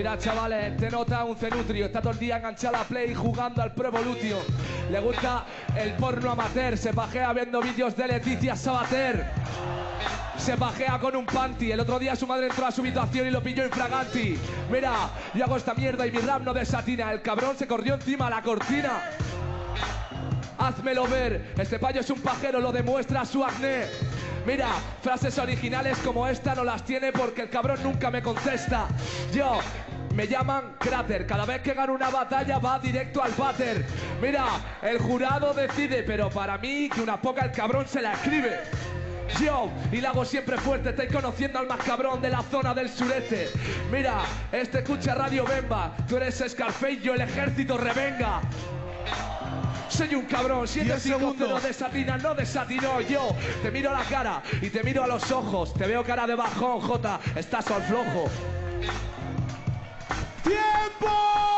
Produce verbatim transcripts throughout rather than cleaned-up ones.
Mira, chavales, te nota un cenutrio. Está todo el día enganchado a la Play jugando al Pro Evolution. Le gusta el porno amateur. Se pajea viendo vídeos de Leticia Sabater. Se pajea con un panty. El otro día su madre entró a su habitación y lo pilló infraganti. Mira, yo hago esta mierda y mi rap no desatina. El cabrón se corrió encima de la cortina. Házmelo ver, este payo es un pajero, lo demuestra su acné. Mira, frases originales como esta no las tiene porque el cabrón nunca me contesta. Yo, me llaman Cráter, cada vez que gano una batalla va directo al váter. Mira, el jurado decide, pero para mí que una poca el cabrón se la escribe. Yo, y la hago siempre fuerte, estáis conociendo al más cabrón de la zona del sureste. Mira, este escucha Radio Bemba, tú eres Scarface, yo el ejército revenga. Soy un cabrón, siete cinco cero desatina, no desatinó. Yo te miro a la cara y te miro a los ojos. Te veo cara de bajón, Jota, estás al flojo. ¡Tiempo!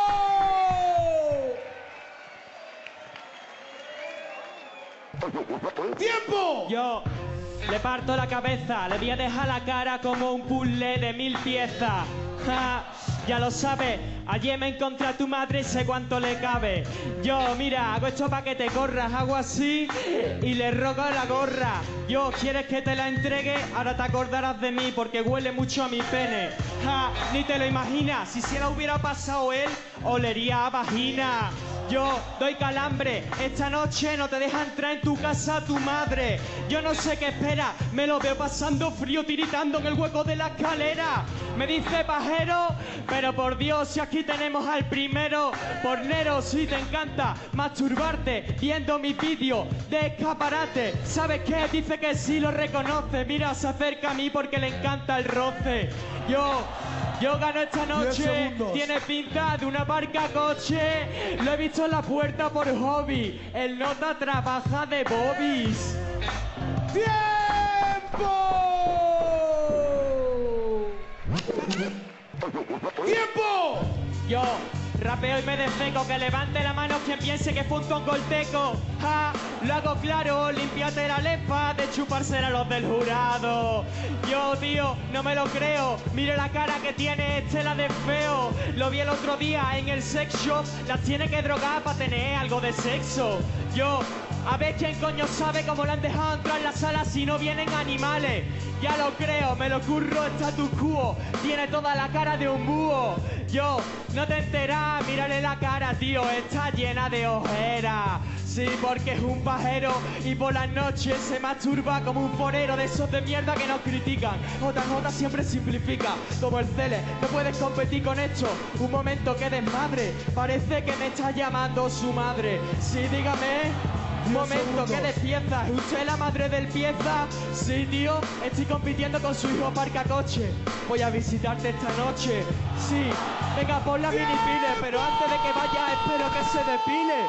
¡Tiempo! Yo le parto la cabeza, le voy a dejar la cara como un puzzle de mil piezas. Ja, ya lo sabes, ayer me encontré a tu madre y sé cuánto le cabe. Yo, mira, hago esto para que te corras, hago así y le rogo la gorra. Yo, ¿quieres que te la entregue? Ahora te acordarás de mí porque huele mucho a mi pene. Ja, ni te lo imaginas, si se la hubiera pasado él, olería a vagina. Yo doy calambre, esta noche no te deja entrar en tu casa tu madre. Yo no sé qué espera, me lo veo pasando frío tiritando en el hueco de la escalera. Me dice pajero, pero por Dios si aquí tenemos al primero. Pornero, si te encanta masturbarte viendo mis vídeos de escaparate. ¿Sabes qué? Dice que sí lo reconoce, mira se acerca a mí porque le encanta el roce. Yo... Yo gano esta noche, tiene pinta de una barca coche. Lo he visto en la puerta por hobby. El nota trabaja de bobbies. ¡Tiempo! ¡Tiempo! Yo rapeo y me defeco, que levante la mano quien piense que fue un tongolteco. Ja, lo hago claro, limpiate la lefa de chupársela a los del jurado. Yo, tío, no me lo creo, mire la cara que tiene este, la de feo. Lo vi el otro día en el sex shop, las tiene que drogar para tener algo de sexo. Yo, a ver quién coño sabe cómo lo han dejado entrar en la sala si no vienen animales. Ya lo creo, me lo curro status quo, tiene toda la cara de un búho. Yo, no te enteras, mírale la cara, tío, está llena de ojeras. Sí, porque es un pajero y por las noches se masturba como un forero de esos de mierda que nos critican. J J siempre simplifica, como el Cele, no puedes competir con esto. Un momento que desmadre, parece que me está llamando su madre. Sí, dígame. Un momento, ¿qué de pieza? ¿Es usted la madre del pieza? Sí, tío, estoy compitiendo con su hijo parcacoche. Voy a visitarte esta noche. Sí, venga, pon la minipile, pero antes de que vaya espero que se depile.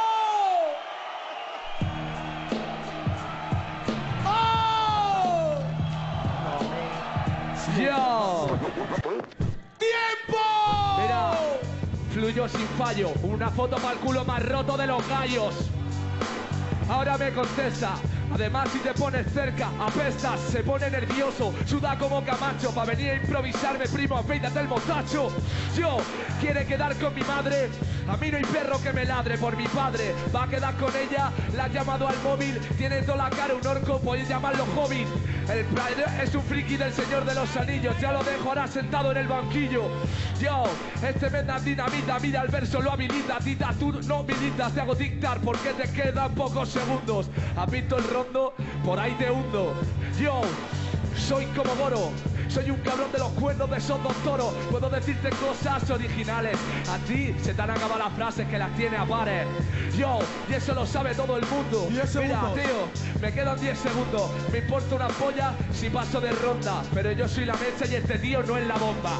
¡Oh! ¡Yo! ¡Tiempo! Mira, fluyó sin fallo. Una foto para el culo más roto de los gallos. Ahora me contesta. Además, si te pones cerca, apestas, se pone nervioso, suda como Camacho. Pa' venir a improvisarme, primo, afeítate el mostacho. Yo, quiere quedar con mi madre. A mí no hay perro que me ladre por mi padre. Va a quedar con ella, la ha llamado al móvil. Tiene toda la cara un orco, podéis llamarlo Hobbit. El padre es un friki del Señor de los Anillos. Ya lo dejo ahora sentado en el banquillo. Yo, este venda dinamita, mira el verso, lo habilita. Tita, tú no militas, te hago dictar porque te quedan pocos segundos. ¿Has visto el rondo? Por ahí te hundo. Yo, soy como Goro. Soy un cabrón de los cuernos de esos dos toros. Puedo decirte cosas originales. A ti se te han acabado las frases que las tiene a pares. Yo, y eso lo sabe todo el mundo. Mira, tío, me quedan diez segundos. Me importa una polla si paso de ronda. Pero yo soy la mecha y este tío no es la bomba.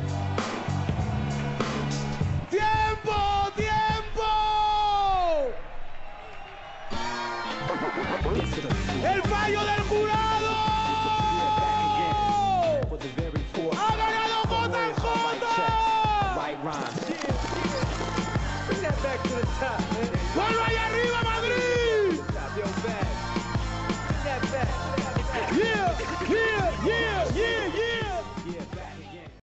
¡Tiempo! ¡Tiempo! ¡El fallo de